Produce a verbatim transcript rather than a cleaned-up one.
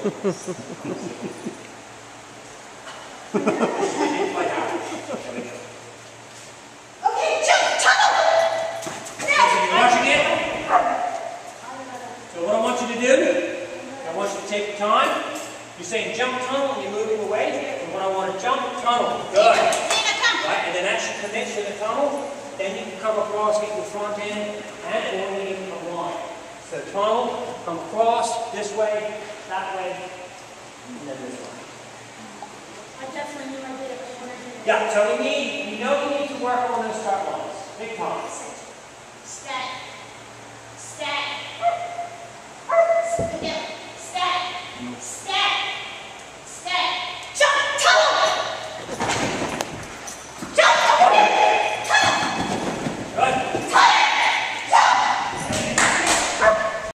jump tunnel! Now! So you're watching it? So what I want you to do, I want you to take your time. You're saying jump tunnel and you're moving away. And what I want to jump tunnel. Good. Right, and then as you commit to the tunnel, then you can come across, get your front end, and or you can come line. So tunnel, come across, this way, that way, and then this way. I definitely knew I did it, but when I did it. Yeah, so we need, we know we need to work on those start lines. Big time. Stay.